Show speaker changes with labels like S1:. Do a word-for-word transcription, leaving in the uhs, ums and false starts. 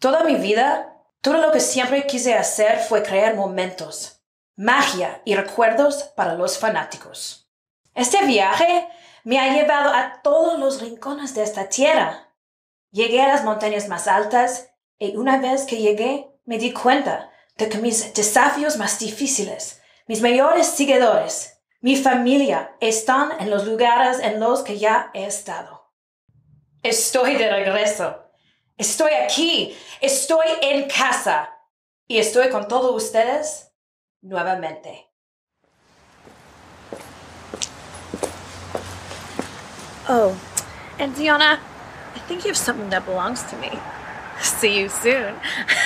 S1: Toda mi vida, todo lo que siempre quise hacer fue crear momentos, magia y recuerdos para los fanáticos. Este viaje me ha llevado a todos los rincones de esta tierra. Llegué a las montañas más altas y una vez que llegué me di cuenta de que mis desafíos más difíciles, mis mayores seguidores, mi familia están en los lugares en los que ya he estado. Estoy de regreso. Estoy aquí. Estoy en casa. Y estoy con todos ustedes nuevamente.
S2: Oh, and Diana, I think you have something that belongs to me. See you soon.